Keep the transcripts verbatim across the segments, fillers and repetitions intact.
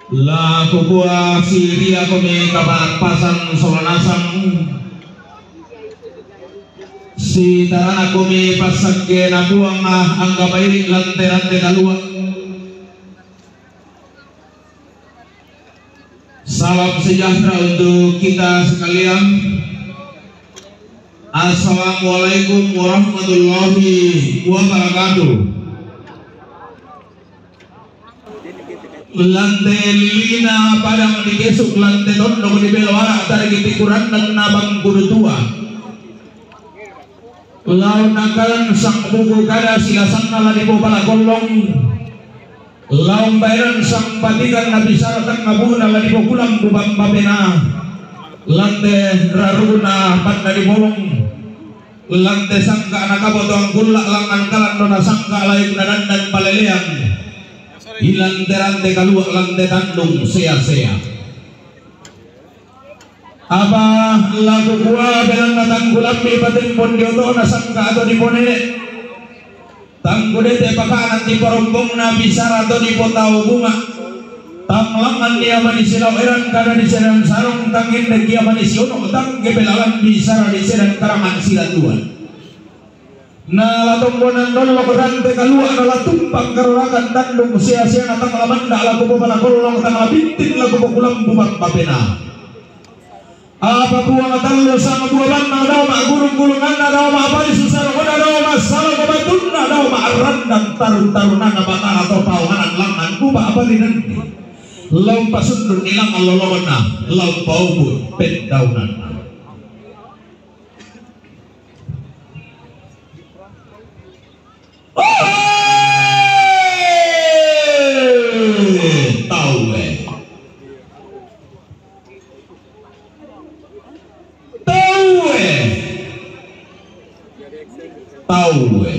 La kukua siria kome kapat pasan solanasan si tarana kome pasake nabuang ah angga bairi lante-lante kalua. Salam sejahtera untuk kita sekalian. Assalamualaikum warahmatullahi wabarakatuh. Lante lina pada mendigesuk lante tondo di belawara tari tikuran dan nabang kudu tua. Laun nakalan sang buku kada silasan nala di bopala kolong. Laun bayaran sang batikan nabi saratan ngabuna nala di bokulang bubang babena. Lante raruna pada di bolong. Lante sangka anak abotong kulak langan kalan dona sangka lain dan dan palelean. Hilang terante kaluak lante tandung sea-sea. Apa lagu gua belang natang gulambi patin pon dioto nasangka atau dipone tanggude te pakanan di parombong na bisara atau di potau bunga tamlangan dia manisilaw eran kada di sedang sarong tangin dan dia manisiono tang gebelalan bisara di sedang karangan silatuan. Na latombonan don lokorante kalua na latumpang karurakan tandung sia-sia na tang lamanda lagu bopala kolong tang labintin lagu bokulang bubang babena. Apa buang tanglo sama bualan na daw magurung-gurungan na daw maapay susaro ko na daw masalo kabatun na daw maaran dan tarun-tarunan na bata atau pawangan langan buba apa dinanti. Law pasundun ilang alologon na law paubut pendaunan na. Tahu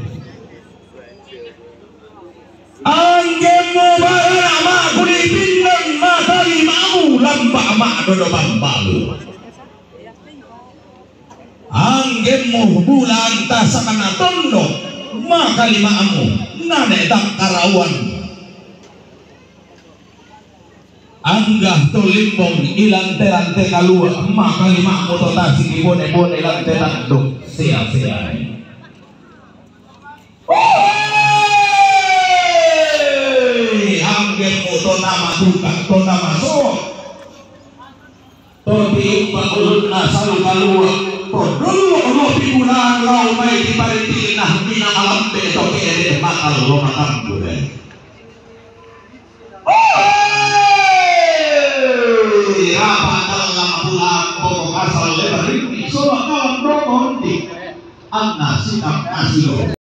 anggemu barang mak kuli bindang mata limamu lambak mak dodo bambalu anggemu bulan tasakana tondo maka limamu nane tak karawan anggah to limbong ilang terante kalua maka limamu to tasik ibone-bone lante tanduk sia-sia. To nama buka, to nama so to diumpa ulun asal kalua to dulu lo pimulan lau mai di pariti nah bina alam be to kede makal lo makam gue apa dalam pulang pokok asal lebar ini so kawan romondi ang nasi ang nasi